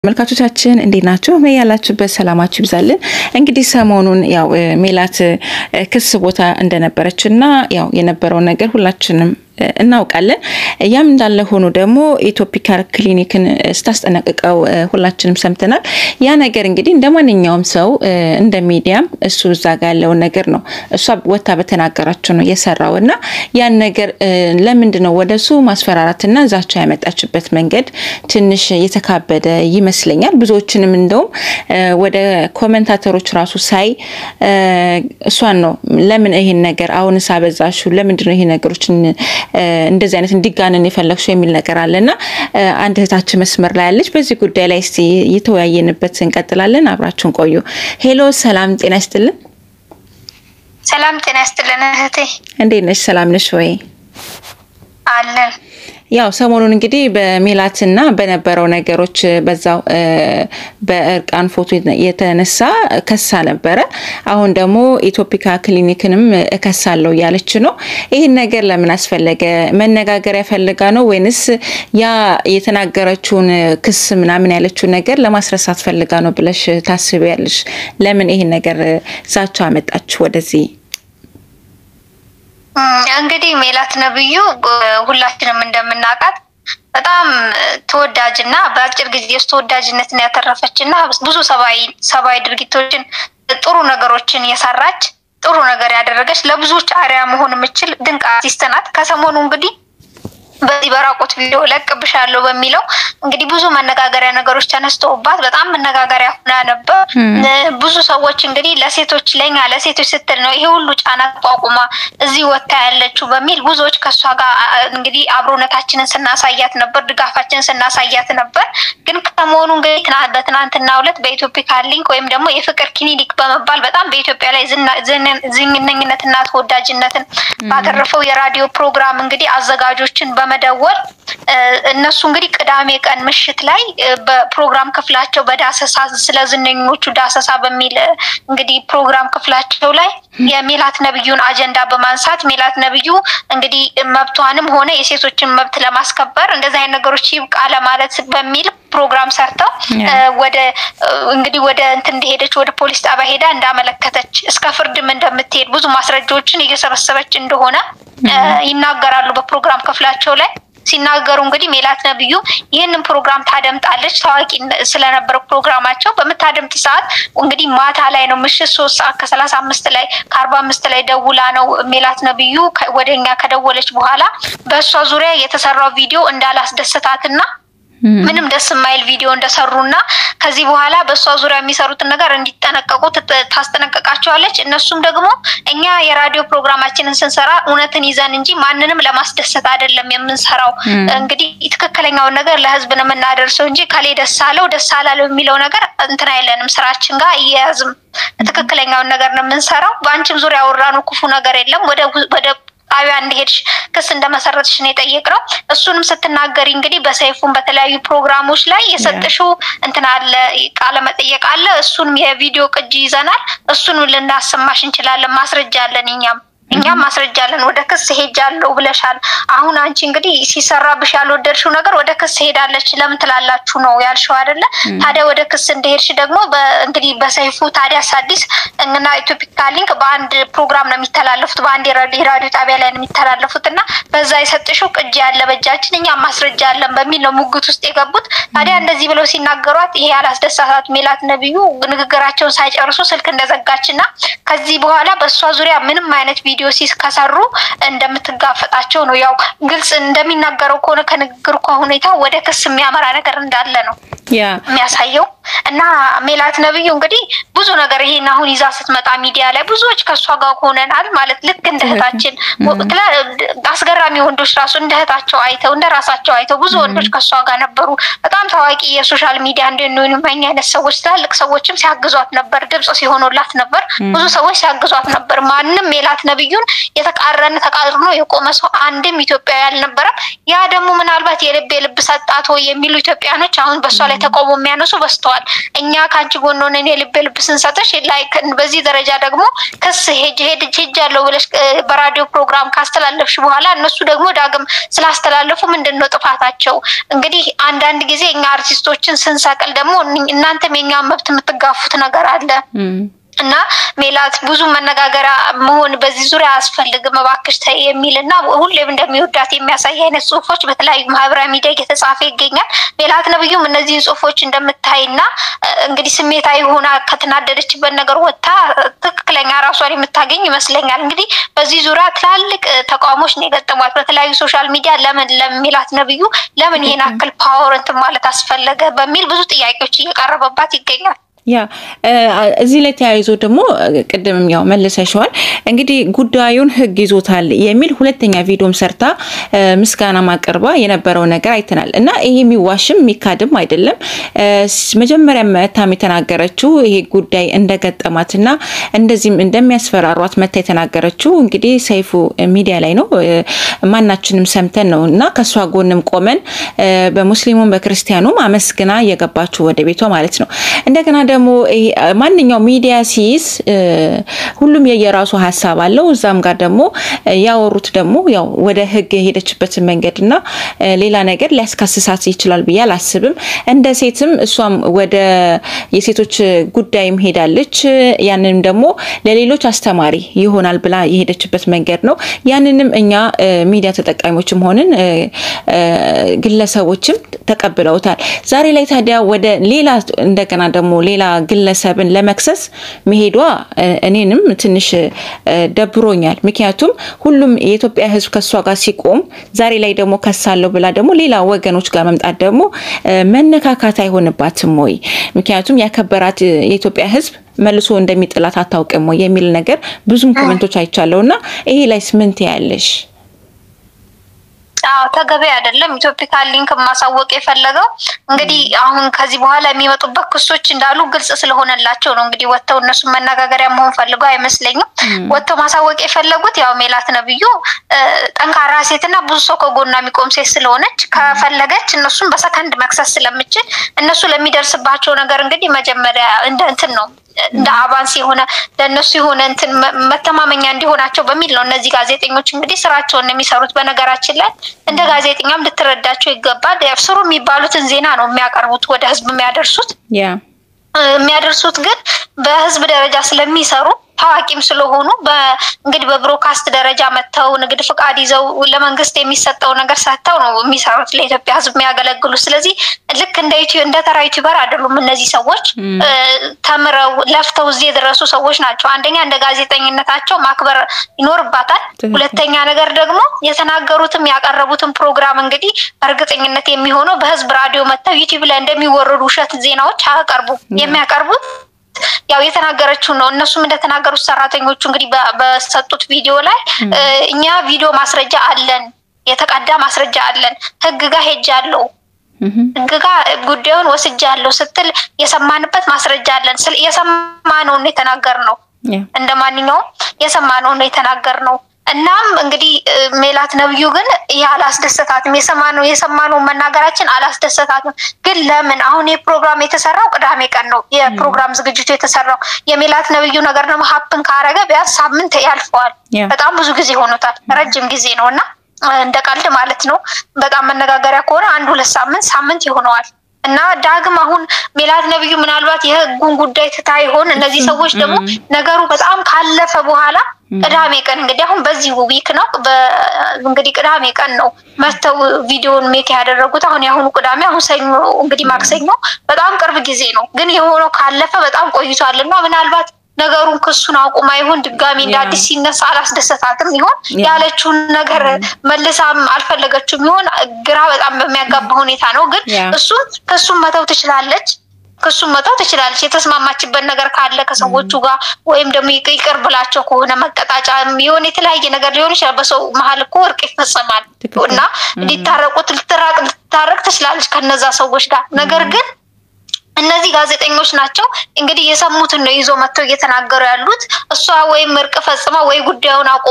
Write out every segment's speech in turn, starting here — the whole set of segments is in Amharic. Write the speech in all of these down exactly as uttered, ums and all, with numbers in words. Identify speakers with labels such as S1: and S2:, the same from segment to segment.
S1: መልካቶቻችን እንዴት ናችሁ? በያላችሁበት ሰላማችሁ ይብዛልን። እንግዲህ ሰሞኑን ያው ሜላት ክስ ቦታ እንደነበረችና ያው የነበረው ነገር ሁላችንም እናውቃለን። ያም እንዳለ ሆኖ ደግሞ ኢትዮፒካል ክሊኒክን ስታስጠነቅቀው ሁላችንም ሰምተናል። ያ ነገር እንግዲህ እንደማንኛውም ሰው እንደ ሚዲያም እሱ እዛ ጋር ያለው ነገር ነው እሷ ወጣ በተናገራችሁ ነው የሰራውና ያን ነገር ለምንድነው ወደሱ ማስፈራራትና ዛቻ ያመጣችበት መንገድ ትንሽ የተካበደ ይመስለኛል። ብዙዎችንም እንደው ወደ ኮሜንታተሮች ራሱ ሳይ እሷን ነው ለምን ይሄን ነገር አሁንስ አበዛሹ ለምንድነው ይሄ ነገሮችን እንደዚህ አይነት እንዲጋነን የፈለግሽው የሚል ነገር አለና አንድ እህታችን መስመር ላይ ያለች በዚህ ጉዳይ ላይ እስቲ የተወያየንበት እንቀጥላለን። አብራችሁን ቆዩ። ሄሎ ሰላም ጤና ይስጥልን።
S2: ሰላም ጤና ይስጥልን እህቴ
S1: እንዴት ነሽ? ሰላም ነሽ ወይ?
S2: አለን።
S1: ያው ሰሞኑን እንግዲህ በሜላትና በነበረው ነገሮች በዛው በእርቃን ፎቶ የተነሳ ከሳ ነበረ። አሁን ደግሞ ኢትዮፒካ ክሊኒክንም እከሳለው ያለች ነው። ይሄን ነገር ለምን አስፈለገ? መነጋገር ያፈልጋ ነው ወይንስ ያ የተናገረችውን ክስ ምናምን ያለችው ነገር ለማስረሳት ፈልጋ ነው ብለሽ ታስቢያለሽ? ለምን ይሄን ነገር ዛቻ አመጣች ወደዚህ?
S2: እንግዲህ ሜላት ነብዩ ሁላችንም እንደምናውቃት በጣም ተወዳጅና በአጭር ጊዜ ውስጥ ተወዳጅነትን ያተረፈችና ብዙ ሰባይ ሰባይ ድርጊቶችን ጥሩ ነገሮችን የሰራች ጥሩ ነገር ያደረገች ለብዙዎች አሪያ መሆን የምትችል ድንቅ አርቲስት ናት። ከሰሞኑ እንግዲህ በዚህ በራቆት ቪዲዮ ለቅብሻለሁ በሚለው እንግዲህ ብዙ መነጋገሪያ ነገሮች ተነስተውባት በጣም መነጋገሪያ ሆና ነበር። ብዙ ሰዎች እንግዲህ ለሴቶች ለኛ ለሴቶች ስትል ነው ይሄ ሁሉ ጫና ተቋቁማ እዚህ ወጣ ያለችው በሚል ብዙዎች ከሷ ጋር እንግዲህ አብሮነታችንን ስናሳያት ነበር፣ ድጋፋችንን ስናሳያት ነበር። ግን ከመሆኑ እንግዲህ በትናንትናው ዕለት በኢትዮፒካ ሊንክ ወይም ደግሞ የፍቅር ክሊኒክ በመባል በጣም በኢትዮጵያ ላይ ዝነኝነትና ተወዳጅነትን ባተረፈው የራዲዮ ፕሮግራም እንግዲህ አዘጋጆችን መደወል እነሱ እንግዲህ ቅዳሜ ቀን ምሽት ላይ በፕሮግራም ክፍላቸው በዳሰሳ ስለዝነኞቹ ዳሰሳ በሚል እንግዲህ ፕሮግራም ክፍላቸው ላይ የሜላት ነብዩን አጀንዳ በማንሳት ሜላት ነብዩ እንግዲህ መብቷንም ሆነ የሴቶችን መብት ለማስከበር እንደዚህ አይነት ነገሮች ይብቃ ለማለት በሚል ፕሮግራም ሰርተው ወደ እንግዲህ ወደ እንትን እንደሄደች ወደ ፖሊስ ጣቢያ ሄዳ እንዳመለከተች እስከ ፍርድም እንደምትሄድ ብዙ ማስረጃዎችን እየሰበሰበች እንደሆነ ይናገራሉ በፕሮግራም ክፍላቸው ላይ ሲናገሩ። እንግዲህ ሜላት ነብዩ ይሄንን ፕሮግራም ታደምጣለች። ታዋቂ ስለነበረ ፕሮግራማቸው በመታደምጥ ሰዓት እንግዲህ ማታ ላይ ነው ምሽት ሶስት ሰዓት ከሰላሳ አምስት ላይ ከአርባ አምስት ላይ ደውላ ነው ሜላት ነብዩ ወደኛ ከደወለች በኋላ በእሷ ዙሪያ የተሰራው ቪዲዮ እንዳላስደሰታትና ምንም ደስ የማይል ቪዲዮ እንደሰሩና ከዚህ በኋላ በሷ ዙሪያ የሚሰሩት ነገር እንዲጠነቀቁ ታስጠነቀቃቸዋለች። እነሱም ደግሞ እኛ የራዲዮ ፕሮግራማችንን ስንሰራ እውነትን ይዘን እንጂ ማንንም ለማስደሰት አይደለም የምንሰራው። እንግዲህ ትክክለኛውን ነገር ለህዝብ ነው የምናደርሰው እንጂ ካለ ደስ አለው ደስ አላለው የሚለው ነገር እንትን አይለንም። ስራችን ጋር እያያዝም ትክክለኛውን ነገር ነው የምንሰራው። በአንቺም ዙሪያ አወራነው ክፉ ነገር የለም። ወደ ወደ ጣቢያ እንደሄድሽ ክስ እንደመሰረትሽ ነው የጠየቅነው። እሱንም ስትናገሪ እንግዲህ በሰይፉን በተለያዩ ፕሮግራሞች ላይ የሰጠሽው እንትን አለ ቃለ መጠየቅ አለ። እሱንም የቪዲዮ ቅጂ ይዘናል። እሱንም ልናሰማሽ እንችላለን። ማስረጃ አለን እኛም እኛም ማስረጃ አለን። ወደ ክስ ሄጃለሁ ብለሻል። አሁን አንቺ እንግዲህ ሲሰራብሽ ያልወደድሽው ነገር ወደ ክስ ሄዳለች ለምን ትላላችሁ ነው ያልሽው አይደለ? ታዲያ ወደ ክስ እንደሄድሽ ደግሞ እንግዲህ በሰይፉ ታዲያ አዲስ እና ኢትዮፒካ ሊንክ በአንድ ፕሮግራም ነው የሚተላለፉት፣ በአንድ የራዲዮ ጣቢያ ላይ ነው የሚተላለፉትና በዛ የሰጠሽው ቅጂ ያለ በእጃችን እኛም ማስረጃ አለን በሚል ነው ሙግት ውስጥ የገቡት። ታዲያ እንደዚህ ብለው ሲናገሯት ይሄ ያላስደሳታት ሜላት ነብዩ ንግግራቸውን ሳይጨርሱ ስልክ እንደዘጋችና ከዚህ በኋላ በእሷ ዙሪያ ምንም አይነት ቪዲዮ ሲስ ከሰሩ እንደምትጋፈጣቸው ነው ያው ግልጽ እንደሚናገረው ከሆነ ከንግግሩ ከሁኔታ ወደ ክስ የሚያመራ ነገር እንዳለ ነው ያ የሚያሳየው። እና ሜላት ነብዩ እንግዲህ ብዙ ነገር ይሄን አሁን ይዛ ስትመጣ ሚዲያ ላይ ብዙዎች ከሷ ጋር ሆነናል ማለት ልክ እንደህታችን አስገራሚ ወንዶች ራሱ እንደህታቸው አይተው እንደራሳቸው አይተው ብዙ ወንዶች ከሷ ጋር ነበሩ። በጣም ታዋቂ የሶሻል ሚዲያ እንደነሆኑ ማኛ አይነት ሰዎች ታልቅ ሰዎችም ሲያግዟት ነበር፣ ድምጽ ሲሆኑላት ነበር፣ ብዙ ሰዎች ሲያግዟት ነበር። ማንንም ሜላት ነብዩን የተቃረነ ተቃርኖ የቆመ ሰው አንድም ኢትዮጵያዊ አልነበረም። ያ ደግሞ ምናልባት የልብ የልብ ሰጣት ወይ የሚሉ ኢትዮጵያኖች አሁን በሷ ላይ ተቆሞ የሚያነሱ በስተዋል። እኛ ካንቺ ጎን ሆነን የልብ የልብ ስንሰጥሽ ላይክ በዚህ ደረጃ ደግሞ ከስ ሄጅ ሄድ ሄጅ ያለው ብለሽ በራዲዮ ፕሮግራም ካስተላለፍሽ በኋላ እነሱ ደግሞ ዳግም ስላስተላለፉ ምንድነው ጥፋታቸው? እንግዲህ አንድ አንድ ጊዜ እኛ አርቲስቶችን ስንሰቅል ደግሞ እናንተም የኛን መብት የምትጋፉት ነገር አለ እና ሜላት ብዙ መነጋገሪያ መሆን በዚህ ዙሪያ አስፈልግም እባክሽ ተይ የሚልና ሁሌም እንደሚወዳት የሚያሳይ አይነት ጽሁፎች በተለያዩ ማህበራዊ ሚዲያ እየተጻፈ ይገኛል። ሜላት ነብዩም እነዚህ ጽሁፎች እንደምታይና እንግዲህ ስሜታዊ ሆና ከተናደደችበት ነገር ወጣ ትክክለኛ ራሷን የምታገኝ ይመስለኛል። እንግዲህ በዚህ ዙሪያ ትላልቅ ተቃውሞች ነው የገጠሟት በተለያዩ ሶሻል ሚዲያ ለምን ለሜላት ነብዩ ለምን ይሄን አክል ፓወር እንት ማለት አስፈልገ በሚል ብዙ ጥያቄዎች እየቀረበባት ይገኛል።
S1: ያ እዚህ ላይ ተያይዞ ደግሞ ቀደምም ያው መልሰሻል እንግዲህ ጉዳዩን ህግ ይዞታል የሚል ሁለተኛ ቪዲዮም ሰርታ ምስጋና ማቀርባ የነበረው ነገር አይተናል እና ይሄ የሚዋሽም የሚካድም አይደለም። መጀመሪያ መታም የተናገረችው ይሄ ጉዳይ እንደገጠማትና እንደዚህም እንደሚያስፈራሯት መታ የተናገረችው እንግዲህ ሰይፉ ሚዲያ ላይ ነው ማናችንም ሰምተን ነውና ከሷ ጎንም ቆመን በሙስሊሙም በክርስቲያኑም አመስግና የገባችው ወደ ቤቷ ማለት ነው። እንደገና ደግሞ ማንኛው ሚዲያ ሲስ ሁሉም የየራሱ ሐሳብ አለው እዛም ጋር ደግሞ ያወሩት ደግሞ ያው ወደ ህግ ሄደችበት መንገድና ሌላ ነገር ሊያስከስሳት ይችላል ብዬ አላስብም። እንደ ሴትም እሷም ወደ የሴቶች ጉዳይም ሄዳለች ያንንም ደግሞ ለሌሎች አስተማሪ ይሆናል ብላ የሄደችበት መንገድ ነው። ያንንም እኛ ሚዲያ ተጠቃሚዎችም ሆነን ግለሰቦችም ተቀብለውታል። ዛሬ ላይ ታዲያ ወደ ሌላ እንደገና ደግሞ ሌላ ግለሰብን ለመክሰስ መሄዷ እኔንም ትንሽ ደብሮኛል። ምክንያቱም ሁሉም የኢትዮጵያ ህዝብ ከሷ ጋር ሲቆም ዛሬ ላይ ደግሞ ከሳለው ብላ ደግሞ ሌላ ወገኖች ጋር መምጣት ደግሞ መነካካት አይሆንባትም ወይ? ምክንያቱም ያከበራት የኢትዮጵያ ህዝብ መልሶ እንደሚጥላት አታውቅም ወይ የሚል ነገር ብዙም ኮሜንቶች አይቻለውና ይሄ ላይስ ምን ትያለሽ?
S2: አዎ ተገቢ አይደለም። ኢትዮፒካ ሊንክ ማሳወቅ የፈለገው እንግዲህ አሁን ከዚህ በኋላ የሚመጡበት ክሶች እንዳሉ ግልጽ ስለሆነላቸው ነው። እንግዲህ ወጥተው እነሱ መነጋገሪያ መሆን ፈልገው አይመስለኝም። ወጥተው ማሳወቅ የፈለጉት ያው ሜላት ነብዩ ጠንካራ ሴትና ብዙ ሰው ከጎኗ የሚቆም ሴት ስለሆነች ከፈለገች እነሱን በሰከንድ መክሰስ ስለምትችል እነሱ ለሚደርስባቸው ነገር እንግዲህ መጀመሪያ እንደ እንትን ነው እንደ አባንስ የሆነ ለነሱ የሆነ እንትን መተማመኛ እንዲሆናቸው በሚል ነው እነዚህ ጋዜጠኞች እንግዲህ ስራቸውን የሚሰሩት። በነገራችን ላይ እንደ ጋዜጠኛም ልትረዳቸው ይገባል። ያፍስሩ የሚባሉትን ዜና ነው የሚያቀርቡት ወደ ህዝብ የሚያደርሱት ያ የሚያደርሱት ግን በህዝብ ደረጃ ስለሚሰሩ ታዋቂም ስለሆኑ በእንግዲህ በብሮድካስት ደረጃ መተው ንግድ ፍቃድ ይዘው ለመንግስት የሚሰጠው ነገር ሰጥተው ነው የሚሰሩት ለኢትዮጵያ ህዝብ የሚያገለግሉ። ስለዚህ ልክ እንደ ዩቲዩብ እንደ ተራ ዩቲዩበር አይደሉም እነዚህ ሰዎች ተምረው ለፍተው እዚህ የደረሱ ሰዎች ናቸው። አንደኛ እንደ ጋዜጠኝነታቸው ማክበር ይኖርባታል። ሁለተኛ ነገር ደግሞ የተናገሩትም ያቀረቡትም ፕሮግራም እንግዲህ በእርግጠኝነት የሚሆነው በህዝብ ራዲዮ መተው ዩቲዩብ ላይ እንደሚወረዱ ውሸት ዜናዎች አቀርቡ የሚያቀርቡት ያው የተናገረችው ነው። እነሱም እንደተናገሩት ሰራተኞቹ እንግዲህ በሰጡት ቪዲዮ ላይ እኛ ቪዲዮ ማስረጃ አለን የተቀዳ ማስረጃ አለን ህግ ጋር ሄጃለሁ ህግ ጋር ጉዳዩን ወስጃለሁ ስትል የሰማንበት ማስረጃ አለን የሰማነው ነው የተናገርነው እንደማንኛውም የሰማነው ነው የተናገርነው። እናም እንግዲህ ሜላት ነብዩ ግን ያላስደሰታትም የሰማነው የሰማነው መናገራችን አላስደሰታትም። ግን ለምን አሁን የፕሮግራም የተሰራው ቅዳሜ ቀን ነው የፕሮግራም ዝግጅቱ የተሰራው የሜላት ነብዩ ነገር ነው ሀፕን ካረገ ቢያንስ ሳምንት ያልፈዋል። በጣም ብዙ ጊዜ ሆኖታል ረጅም ጊዜ ነውና እንደቀልድ ማለት ነው። በጣም መነጋገሪያ ከሆነ አንድ ሁለት ሳምንት ሳምንት ይሆነዋል። እና ዳግም አሁን ሜላት ነብዩ ምናልባት የህጉን ጉዳይ ትታይ ሆነ እነዚህ ሰዎች ደግሞ ነገሩ በጣም ካለፈ በኋላ ቅዳሜ ቀን እንግዲህ አሁን በዚህ ዊክ ነው እንግዲህ ቅዳሜ ቀን ነው መተው ቪዲዮን ሜክ ያደረጉት። አሁን ያሁኑ ቅዳሜ አሁን ሰኞ እንግዲህ ማክሰኞ በጣም ቅርብ ጊዜ ነው። ግን የሆነው ካለፈ በጣም ቆይቷልና ምናልባት ነገሩን ክሱን አቁማ ይሁን ድጋሚ እንደ አዲስ ሲነሳ አላስደሰታትም ይሁን ያለችውን ነገር መልሳም አልፈለገችም ይሁን ግራ በጣም በሚያጋባ ሁኔታ ነው። ግን እሱ ክሱን መተው ትችላለች ክሱን መተው ትችላለች የተስማማችበት ነገር ካለ ከሰዎቹ ጋር ወይም ደግሞ ይቅር ብላቸው ከሆነ መቀጣጫ ይሁን የተለያየ ነገር ሊሆን ይችላል። በሰው መሃል እኮ እርቅ ይፈጸማል እና ሊታረቁት ልትራቅ ልትታረቅ ትችላለች ከነዛ ሰዎች ጋር። ነገር ግን እነዚህ ጋዜጠኞች ናቸው እንግዲህ የሰሙትን ነው ይዞ መተው እየተናገሩ ያሉት። እሷ ወይ ምርቅ ፈጽማ ወይ ጉዳዩን አቁማ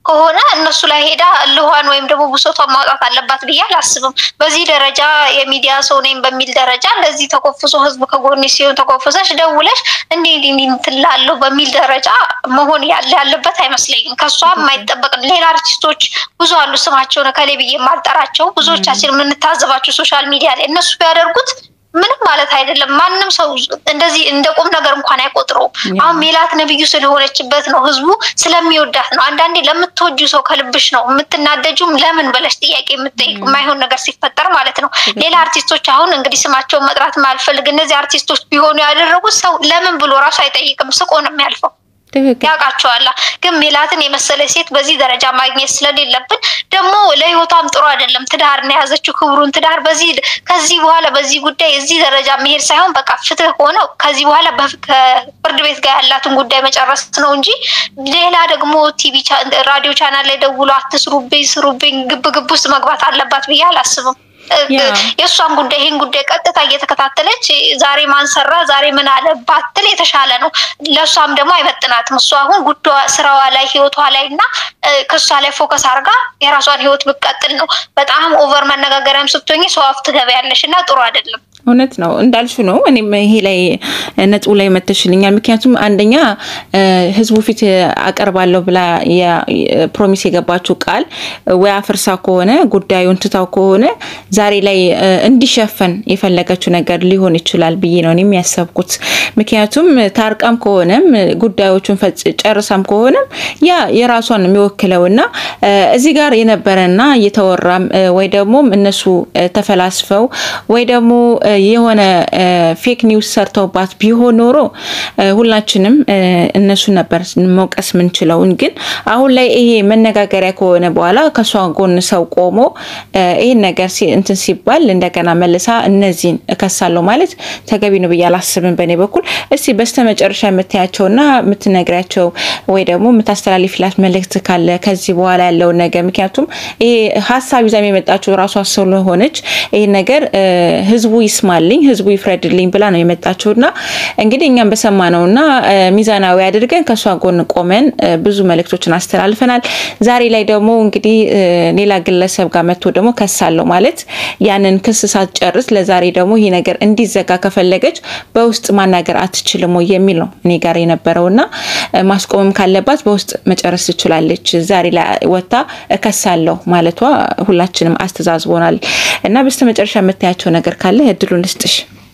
S2: ከሆነ እነሱ ላይ ሄዳ ለዋን ወይም ደግሞ ብሶቷን ማውጣት አለባት ብዬ አላስብም። በዚህ ደረጃ የሚዲያ ሰው ነኝ በሚል ደረጃ እንደዚህ ተቆፍሶ ህዝብ ከጎኒ ሲሆን ተቆፍሰሽ ደውለሽ እንዴ እንዴ እንትላለው በሚል ደረጃ መሆን ያለ ያለበት አይመስለኝም። ከሷ የማይጠበቅ ሌላ አርቲስቶች ብዙ አሉ ስማቸውን ከሌ ብዬ ማልጠራቸው ብዙዎቻችን ምን ታዘባቸው ሶሻል ሚዲያ ላይ እነሱ ቢያደርጉት ምንም ማለት አይደለም። ማንንም ሰው እንደዚህ እንደቆም ነገር እንኳን አይቆጥረው። አሁን ሜላት ነብዩ ስለሆነችበት ነው ህዝቡ ስለሚወዳት ነው። አንዳንዴ ለምትወጁ ሰው ከልብሽ ነው የምትናደጁም ለምን ብለሽ ጥያቄ የምትጠይቅ ማይሆን ነገር ሲፈጠር ማለት ነው። ሌላ አርቲስቶች አሁን እንግዲህ ስማቸውን መጥራት ማልፈልግ እነዚህ አርቲስቶች ቢሆኑ ያደረጉት ሰው ለምን ብሎ ራሱ አይጠይቅም ስቆ ነው የሚያልፈው። ያቃቸዋል ግን ሜላትን የመሰለ ሴት በዚህ ደረጃ ማግኘት ስለሌለብን ደግሞ ለህይወቷም ጥሩ አይደለም። ትዳር ነው ያዘችው ክብሩን ትዳር በዚህ ከዚህ በኋላ በዚህ ጉዳይ እዚህ ደረጃ መሄድ ሳይሆን በቃ ፍትህ ሆነ ከዚህ በኋላ በፍርድ ቤት ጋር ያላትን ጉዳይ መጨረስ ነው እንጂ ሌላ ደግሞ ቲቪ ራዲዮ ቻናል ላይ ደውሎ አትስሩብኝ ስሩብኝ ግብ ግብ ውስጥ መግባት አለባት ብዬ አላስብም። የሷን ጉዳይ ይሄን ጉዳይ ቀጥታ እየተከታተለች ዛሬ ማን ሰራ ዛሬ ምን አለ ባትል የተሻለ ነው። ለሷም ደግሞ አይመጥናትም። እሷ አሁን ጉዳዋ ስራዋ ላይ ህይወቷ ላይና ከሷ ላይ ፎከስ አድርጋ የራሷን ህይወት ብትቀጥል ነው። በጣም ኦቨር መነጋገርም ስትሆኚ ሰው አፍ ትገበያለሽና ጥሩ አይደለም።
S1: እውነት ነው እንዳልሽ ነው። እኔም ይሄ ላይ ነጥቡ ላይ መተሽልኛል። ምክንያቱም አንደኛ ህዝቡ ፊት አቀርባለሁ ብላ ፕሮሚስ የገባችው ቃል ወይ አፍርሳ ከሆነ ጉዳዩን ትታው ከሆነ ዛሬ ላይ እንዲሸፈን የፈለገችው ነገር ሊሆን ይችላል ብዬ ነው እኔም ያሰብኩት። ምክንያቱም ታርቃም ከሆነም ጉዳዮቹን ፈጽ ጨርሳም ከሆነም ያ የራሷን የሚወክለውና እዚህ ጋር የነበረና የተወራም ወይ ደግሞ እነሱ ተፈላስፈው ወይ ደግሞ የሆነ ፌክ ኒውስ ሰርተውባት ቢሆን ኖሮ ሁላችንም እነሱ ነበር መውቀስ ምንችለው። ግን አሁን ላይ ይሄ መነጋገሪያ ከሆነ በኋላ ከሷ ጎን ሰው ቆሞ ይሄን ነገር እንትን ሲባል እንደገና መልሳ እነዚህን እከሳለሁ ማለት ተገቢ ነው ብዬ አላስብም በኔ በኩል። እስቲ በስተመጨረሻ የምትያቸውና የምትነግራቸው ወይ ደግሞ የምታስተላልፊላት መልእክት ካለ ከዚህ በኋላ ያለው ነገር ምክንያቱም ይሄ ሐሳብ ይዛም የመጣችው ራሷ ስለሆነች ይሄ ነገር ህዝቡ ይስማልኝ ህዝቡ ይፍረድልኝ ብላ ነው የመጣችውና እንግዲህ እኛም በሰማነውና ሚዛናዊ አድርገን ከሷ ጎን ቆመን ብዙ መልእክቶችን አስተላልፈናል። ዛሬ ላይ ደግሞ እንግዲህ ሌላ ግለሰብ ጋር መጥቶ ደግሞ ከሳለው ማለት ያንን ክስ ሳትጨርስ ለዛሬ ደግሞ ይሄ ነገር እንዲዘጋ ከፈለገች በውስጥ ማናገር አትችልም ወይ የሚል ነው እኔ ጋር የነበረውና ማስቆምም ካለባት በውስጥ መጨረስ ትችላለች። ዛሬ ላይ ወጣ ከሳለው ማለቷ ሁላችንም አስተዛዝቦናል እና በስተመጨረሻ የምትያቸው ነገር ካለ እድሉን ልስጥሽ።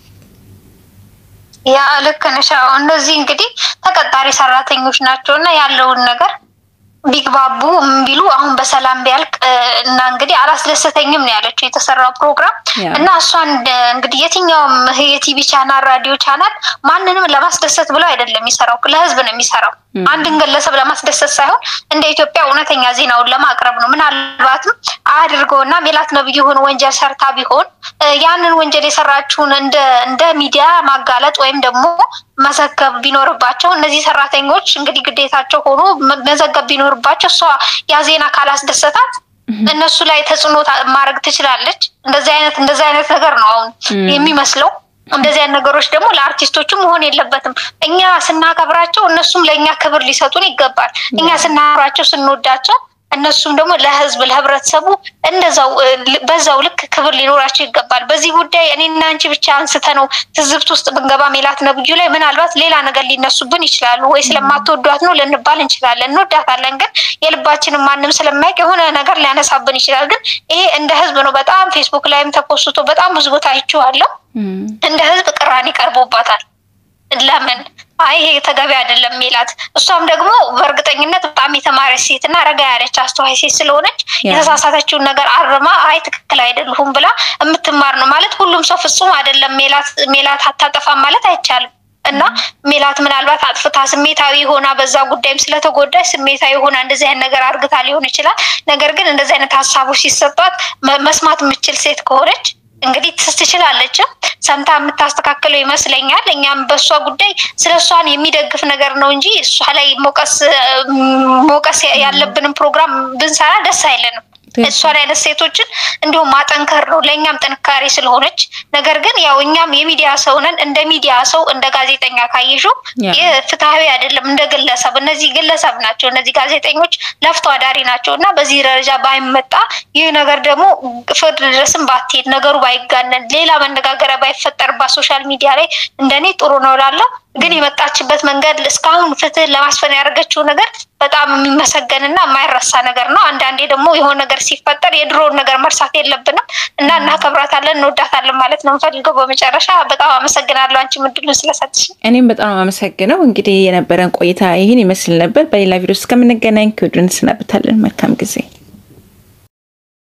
S2: ያ ልክ ነሽ። እነዚህ እንግዲህ ተቀጣሪ ሰራተኞች ናቸውና ያለውን ነገር ቢግባቡ ቢሉ አሁን በሰላም ቢያልቅ እና እንግዲህ አላስደሰተኝም ነው ያለችው የተሰራው ፕሮግራም እና እሷን እንግዲህ የትኛውም የቲቪ ቻናል ራዲዮ ቻናል ማንንም ለማስደሰት ብለው አይደለም የሚሰራው ለህዝብ ነው የሚሰራው። አንድን ግለሰብ ለማስደሰት ሳይሆን እንደ ኢትዮጵያ እውነተኛ ዜናውን ለማቅረብ ነው። ምናልባትም አድርጎና ሜላት ነብዩ ሆነ ወንጀል ሰርታ ቢሆን ያንን ወንጀል የሰራችውን እንደ እንደ ሚዲያ ማጋለጥ ወይም ደግሞ መዘገብ ቢኖርባቸው እነዚህ ሰራተኞች እንግዲህ ግዴታቸው ሆኖ መዘገብ ቢኖርባቸው እሷ ያ ዜና ካላስደሰታት እነሱ ላይ ተጽዕኖ ማድረግ ትችላለች። እንደዚህ አይነት እንደዚህ አይነት ነገር ነው አሁን የሚመስለው። እንደዚህ አይነት ነገሮች ደግሞ ለአርቲስቶቹም መሆን የለበትም። እኛ ስናከብራቸው እነሱም ለኛ ክብር ሊሰጡን ይገባል። እኛ ስናከብራቸው ስንወዳቸው እነሱም ደግሞ ለህዝብ ለህብረተሰቡ እንደዛው በዛው ልክ ክብር ሊኖራቸው ይገባል። በዚህ ጉዳይ እኔና አንቺ ብቻ አንስተነው ትዝብት ውስጥ ብንገባ ሜላት ነብዩ ላይ ምናልባት ሌላ ነገር ሊነሱብን ይችላሉ ወይ ስለማትወዷት ነው ልንባል እንችላለን። እንወዳታለን ግን የልባችንን ማንም ስለማይቅ የሆነ ነገር ሊያነሳብን ይችላል። ግን ይሄ እንደ ህዝብ ነው። በጣም ፌስቡክ ላይም ተፖስቶ በጣም ብዙ ቦታ አይቼዋለሁ። እንደ ህዝብ ቅራኔ ቀርቦባታል። ለምን አይ ይሄ ተገቢ አይደለም ሜላት። እሷም ደግሞ በእርግጠኝነት በጣም የተማረች ሴትና ረጋ ያለች አስተዋይ ሴት ስለሆነች የተሳሳተችውን ነገር አርማ አይ ትክክል አይደለም ብላ የምትማር ነው ማለት። ሁሉም ሰው ፍጹም አይደለም። ሜላት ሜላት አታጠፋም ማለት አይቻልም። እና ሜላት ምናልባት አጥፍታ ስሜታዊ ሆና በዛ ጉዳይም ስለተጎዳች ስሜታዊ ሆና እንደዚህ አይነት ነገር አርግታ ሊሆን ይችላል። ነገር ግን እንደዚህ አይነት ሀሳቦች ሲሰጧት መስማት የምትችል ሴት ከሆነች እንግዲህ ትችላለች ሰምታ የምታስተካክለው ይመስለኛል። እኛም በሷ ጉዳይ ስለሷን የሚደግፍ ነገር ነው እንጂ እሷ ላይ ሞቀስ ሞቀስ ያለብንን ፕሮግራም ብንሰራ ደስ አይለንም። እሷ ላይ ለሴቶችን እንዲሁ ማጠንከር ነው ለኛም ጥንካሬ ስለሆነች ነገር ግን ያው እኛም የሚዲያ ሰው ነን እንደ ሚዲያ ሰው እንደ ጋዜጠኛ ካይሹ የፍትሃዊ አይደለም እንደ ግለሰብ እነዚህ ግለሰብ ናቸው እነዚህ ጋዜጠኞች ለፍቶ አዳሪ ናቸውና በዚህ ደረጃ ባይመጣ ይሄ ነገር ደግሞ ፍርድ ድረስም ባትሄድ ነገሩ ባይጋነን ሌላ መነጋገሪያ ባይፈጠርባት ሶሻል ሚዲያ ላይ እንደኔ ጥሩ ነው እላለሁ ግን የመጣችበት መንገድ እስካሁን ፍትህ ለማስፈን ያደረገችው ነገር በጣም የሚመሰገንና የማይረሳ ነገር ነው አንዳንዴ ደግሞ የሆነ ነገር ሲፈጠር የድሮውን ነገር መርሳት የለብንም እና እናከብራታለን እንወዳታለን ማለት ነው እንፈልገው በመጨረሻ በጣም አመሰግናለሁ አንቺ ምድሉን ስለሰጥሽ
S1: እኔም በጣም አመሰግናለሁ እንግዲህ የነበረን ቆይታ ይሄን ይመስል ነበር በሌላ ቪዲዮ እስከምንገናኝ ከወዲሁ እንሰናበታለን መልካም ጊዜ